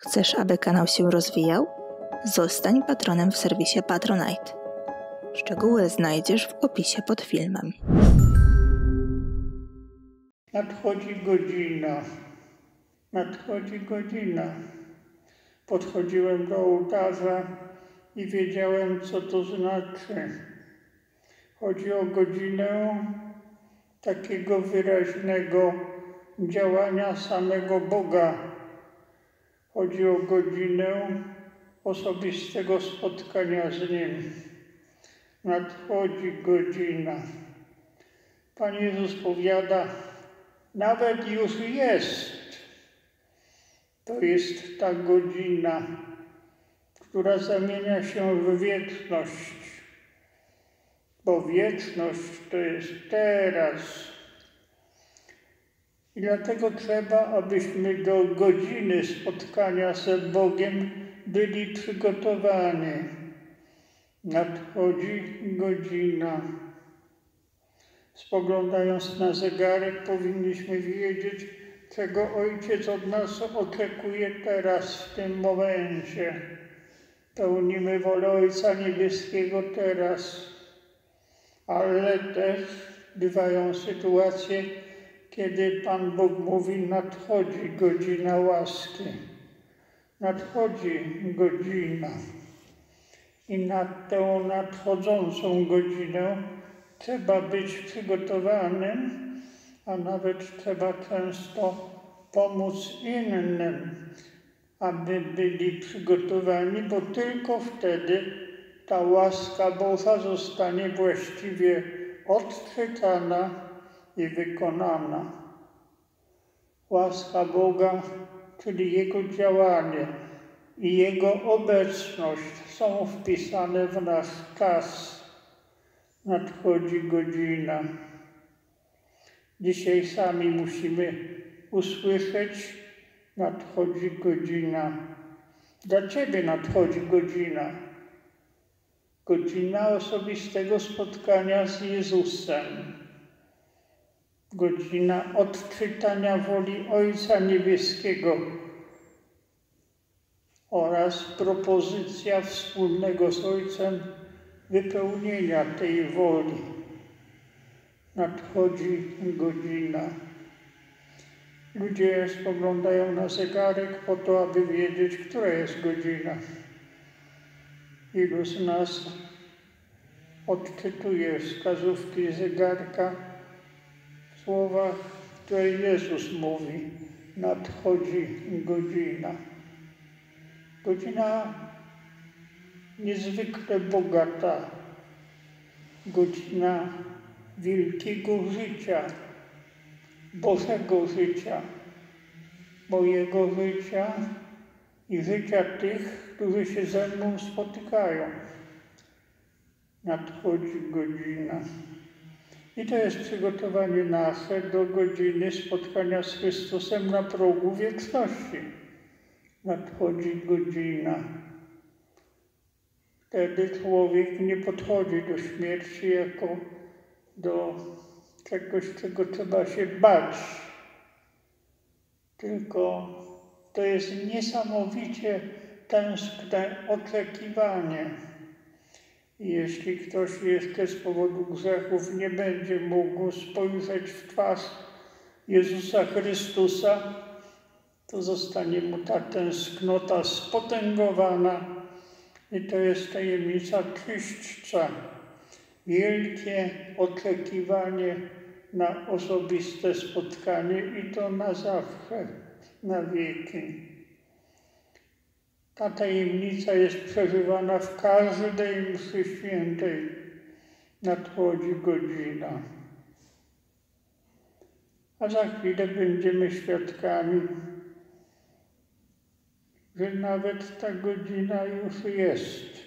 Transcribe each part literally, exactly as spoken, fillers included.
Chcesz, aby kanał się rozwijał? Zostań patronem w serwisie Patronite. Szczegóły znajdziesz w opisie pod filmem. Nadchodzi godzina. Nadchodzi godzina. Podchodziłem do ołtarza i wiedziałem, co to znaczy. Chodzi o godzinę takiego wyraźnego działania samego Boga. Chodzi o godzinę osobistego spotkania z Nim. Nadchodzi godzina. Pan Jezus powiada, nawet już jest. To jest ta godzina, która zamienia się w wieczność. Bo wieczność to jest teraz. I dlatego trzeba, abyśmy do godziny spotkania z Bogiem byli przygotowani. Nadchodzi godzina. Spoglądając na zegarek, powinniśmy wiedzieć, czego Ojciec od nas oczekuje teraz, w tym momencie. Pełnimy wolę Ojca Niebieskiego teraz, ale też bywają sytuacje, kiedy Pan Bóg mówi, nadchodzi godzina łaski. Nadchodzi godzina. I na tę nadchodzącą godzinę trzeba być przygotowanym, a nawet trzeba często pomóc innym, aby byli przygotowani, bo tylko wtedy ta łaska Boża zostanie właściwie odczytana i wykonana. Łaska Boga, czyli Jego działanie i Jego obecność są wpisane w nasz czas. Nadchodzi godzina. Dzisiaj sami musimy usłyszeć, nadchodzi godzina. Dla Ciebie nadchodzi godzina. Godzina osobistego spotkania z Jezusem. Godzina odczytania woli Ojca Niebieskiego oraz propozycja wspólnego z Ojcem wypełnienia tej woli. Nadchodzi godzina. Ludzie spoglądają na zegarek po to, aby wiedzieć, która jest godzina. Ilu z nas odczytuje wskazówki zegarka w słowach, które Jezus mówi. Nadchodzi godzina. Godzina niezwykle bogata. Godzina wielkiego życia, Bożego życia, mojego życia i życia tych, którzy się ze mną spotykają. Nadchodzi godzina. I to jest przygotowanie nasze do godziny spotkania z Chrystusem na progu wieczności. Nadchodzi godzina. Wtedy człowiek nie podchodzi do śmierci jako do czegoś, czego trzeba się bać. Tylko to jest niesamowicie tęskne oczekiwanie. I jeśli ktoś jeszcze z powodu grzechów nie będzie mógł spojrzeć w twarz Jezusa Chrystusa, to zostanie mu ta tęsknota spotęgowana. I to jest tajemnica czyśćca. Wielkie oczekiwanie na osobiste spotkanie i to na zawsze, na wieki. Ta tajemnica jest przeżywana w każdej mszy świętej. Nadchodzi godzina. A za chwilę będziemy świadkami, że nawet ta godzina już jest.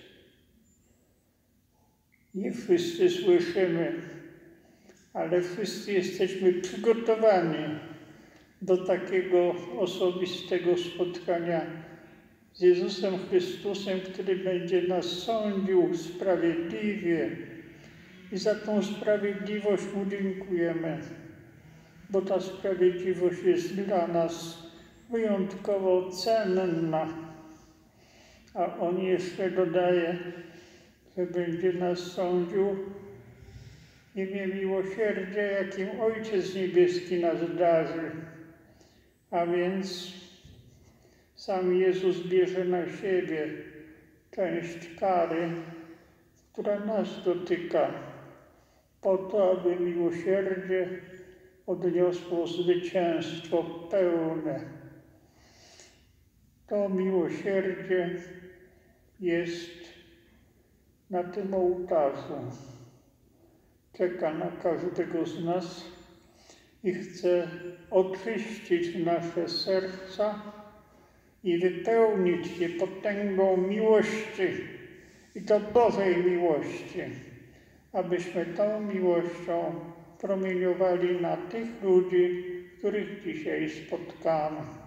Nie wszyscy słyszymy, ale wszyscy jesteśmy przygotowani do takiego osobistego spotkania z Jezusem Chrystusem, który będzie nas sądził sprawiedliwie. I za tą sprawiedliwość Mu dziękujemy, bo ta sprawiedliwość jest dla nas wyjątkowo cenna. A on jeszcze dodaje, że będzie nas sądził w imię miłosierdzia, jakim Ojciec Niebieski nas darzy. A więc sam Jezus bierze na siebie część kary, która nas dotyka, po to, aby miłosierdzie odniosło zwycięstwo pełne. To miłosierdzie jest na tym ołtarzu. Czeka na każdego z nas i chce oczyścić nasze serca i wypełnić je potęgą miłości, i to Bożej miłości, abyśmy tą miłością promieniowali na tych ludzi, których dzisiaj spotkamy.